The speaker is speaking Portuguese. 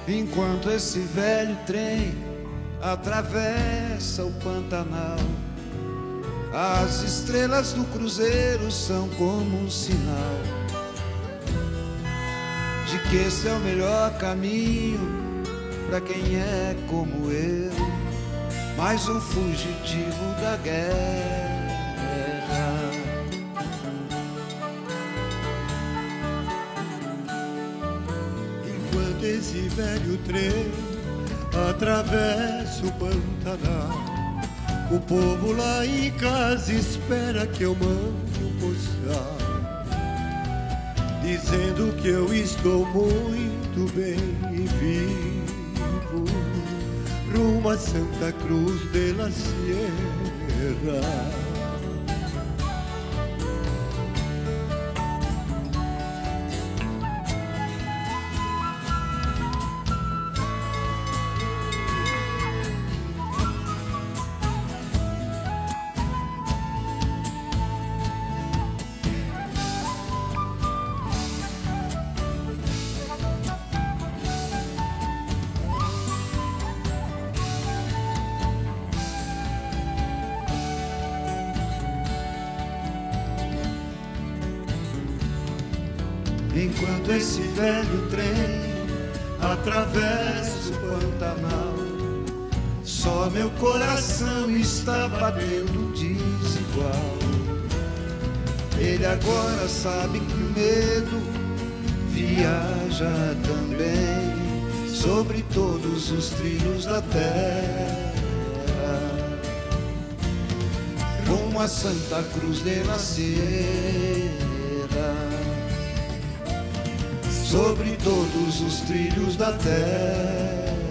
Enquanto esse velho trem atravessa o Pantanal, as estrelas do cruzeiro são como um sinal de que esse é o melhor caminho pra quem é como eu, mais um fugitivo da guerra. Enquanto esse velho trem atravessa o Pantanal, o povo lá em casa espera que eu mande um postal dizendo que eu estou muito bem e vivo rumo a Santa Cruz de la Sierra. Enquanto esse velho trem atravessa o Pantanal, só meu coração está batendo desigual. Ele agora sabe que o medo viaja também sobre todos os trilhos da terra, rumo a Santa Cruz de la Sierra. Sobre todos os trilhos da terra.